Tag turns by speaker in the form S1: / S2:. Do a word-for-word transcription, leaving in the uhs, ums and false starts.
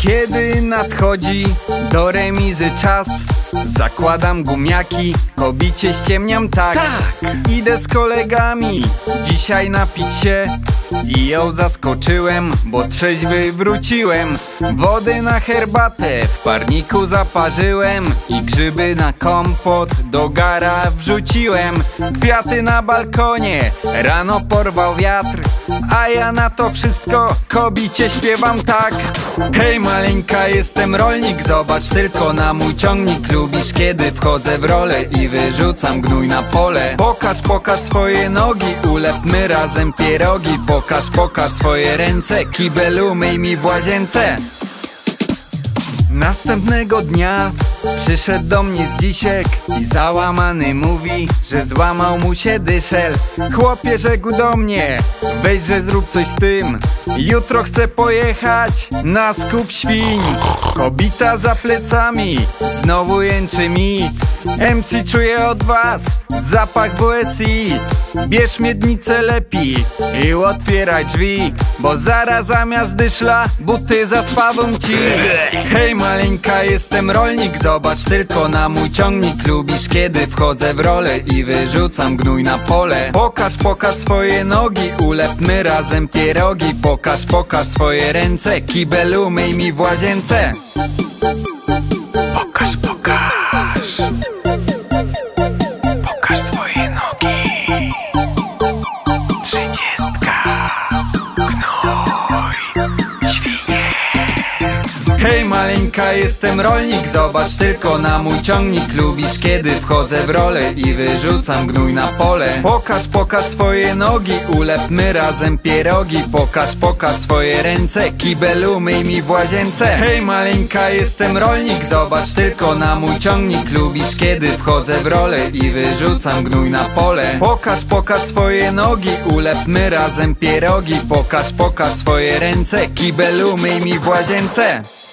S1: Kiedy nadchodzi do remizy czas, zakładam gumiaki, kobicie ściemniam tak.
S2: Tak!
S1: Idę z kolegami dzisiaj napić się i ją zaskoczyłem, bo trzeźwy wróciłem. Wody na herbatę w parniku zaparzyłem i grzyby na kompot do gara wrzuciłem. Kwiaty na balkonie rano porwał wiatr, a ja na to wszystko kobicie śpiewam tak. Hej maleńka, jestem rolnik, zobacz tylko na mój ciągnik. Lubisz kiedy wchodzę w rolę i wyrzucam gnój na pole? Pokaż, pokaż swoje nogi, ulepmy razem pierogi. Pokaż, pokaż swoje ręce, kibel umyj mi w łazience. Następnego dnia przyszedł do mnie Zdzisiek i załamany mówi, że złamał mu się dyszel. Chłopie, rzekł do mnie, weź, że zrób coś z tym, jutro chcę pojechać na skup świń. Kobita za plecami znowu jęczy mi, em ce czuję od was zapach W S I. Bierz miednicę lepiej i otwieraj drzwi, bo zaraz zamiast dyszla buty zaspawą ci. Hej maleńka, jestem rolnik, zobacz tylko na mój ciągnik. Lubisz kiedy wchodzę w rolę i wyrzucam gnój na pole? Pokaż, pokaż swoje nogi, ulepmy razem pierogi. Pokaż, pokaż swoje ręce, kibel umyj mi w łazience.
S2: Pokaż, pokaż. Pokaż swoje nogi. Trzydziestka. Gnój. Świnie.
S1: Hej maleńka, jestem rolnik, zobacz tylko na mój ciągnik. Lubisz kiedy wchodzę w rolę i wyrzucam gnój na pole? Pokaż, pokaż swoje nogi, ulepmy razem pierogi. Pokaż, pokaż swoje ręce, kibel umyj mi w łazience. Hej maleńka, jestem rolnik, zobacz tylko na mój ciągnik. Lubisz kiedy wchodzę w rolę i wyrzucam gnój na pole? Pokaż, pokaż swoje nogi, ulepmy razem pierogi. Pokaż, pokaż swoje ręce, kibel umyj mi w łazience.